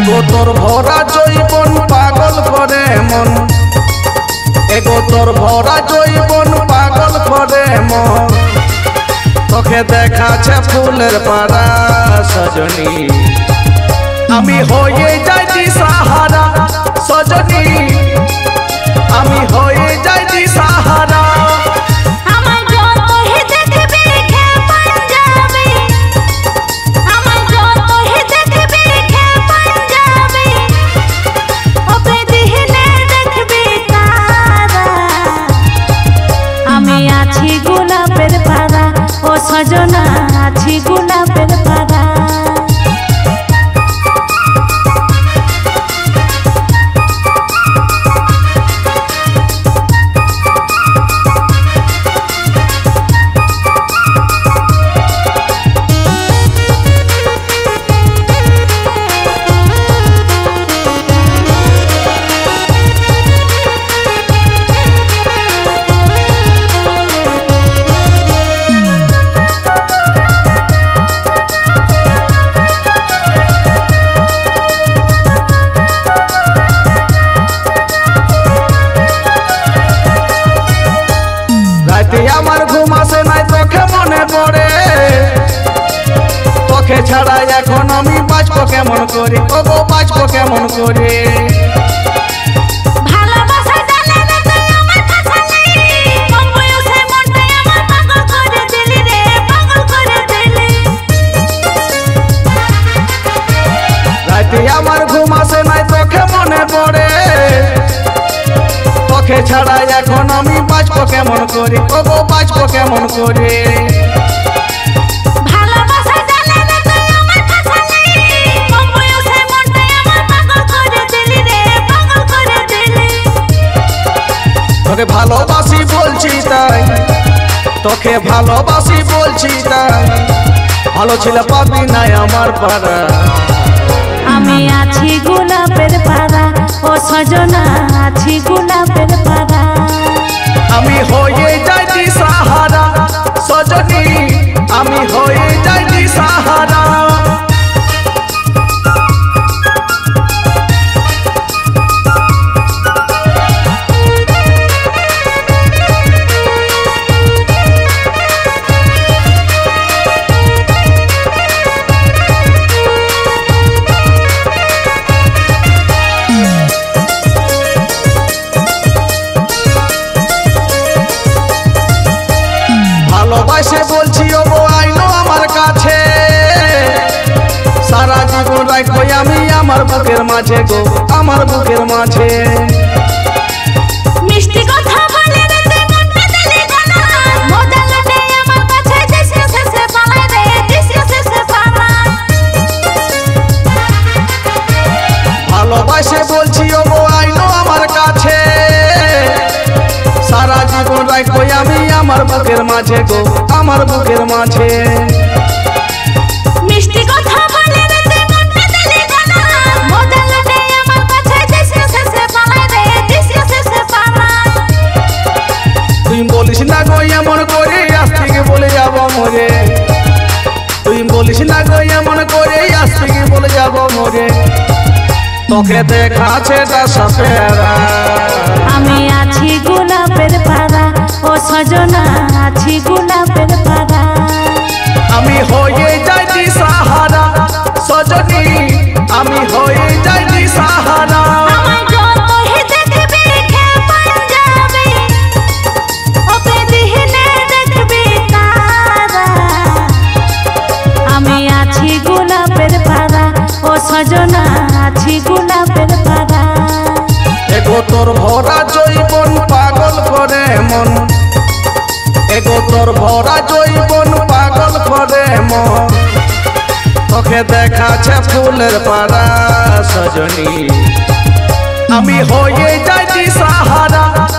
एगो तोर भरा जैबन पागल करे मन, एगो तोर भरा जैबन पागल करे मन। तोके देखा छे फुलेर पारा सजनी, आमी होये जाइती सहारा सजनी, आमी होये जाइती सहारा। सजना आछि गोलापेर पारा। আমার ঘুমাসে নাই তোকে মনে পড়ে, তোকে ছাড়া এখন আমি বাঁচবো কেমন করে, ও গো বাঁচবো কেমন করে। রাতে আমার ঘুমাসে নাই তোকে মনে পড়ে, তোকে ছাড়া এখন আমি বাঁচবো কেমন করে, ও গো বাঁচবো কেমন করে। তোকে ভালোবাসি বলছি তাই, তোকে ভালোবাসি বলছি তাই, ভালো ছিল পাবি নাই আমার পাড়া। আমি আছি গোলাপের পারা, ও সজনা আছি গোলাপের পারা। আমি হয়ে যাইতি সাহারা সজনী, আমি হয়ে যাইতি সাহারা। ভালোবাসে বলছি ও গো আইনো আমার কাছে, সারা জীবন রাখবো আমি আমার বুকের মাঝে গো, আমার বুকের মাঝে। মিষ্টি কথা বলে রে তুই মনটা দিলি গানা, মজা লাগে আমার কাছে দেশে শেষে পালাই রে, দেশে শেষে পালাই। ভালোবাসে বলছি ও গো আইনো আমার কাছে, সারা জীবন রাখবো আমি আমার বুকের মাঝে গো, আমার বুকের মাঝে। মিষ্টি কথা বলে রে তুই মনটা দিলি গানা, মজা লাগে আমার কাছে দেশে শেষে পালাই রে, দেশে শেষে পালাই। তুই বলিস না গো এমন করে, আজ থেকে বলে যাব মরে। তুই বলিস না গো এমন করে, আজ থেকে বলে যাব মরে। তোকে দেখাছে দশপেরা, আমি আছি গোলাপের পারা, ও সজনা আছি গোলাপের পারা। আমি হয়ে যাইতি সাহারা সজনী, আমি হয়ে যাইতি সাহারা। আমায় যতই দেখবি খেপান যাবে, ওকে দিনে দেখবি তারা। আমি আছি গোলাপের পারা, ও সজনা আছি গোলাপের পারা। এগো তোর ভরা জৈবন পাগল করে মন, এগো তোর ভরা জৈবন পাগল করে মন। তোকে দেখাছে ফুলের পারা সজনী, আমি হয়ে যাইতি সাহারা।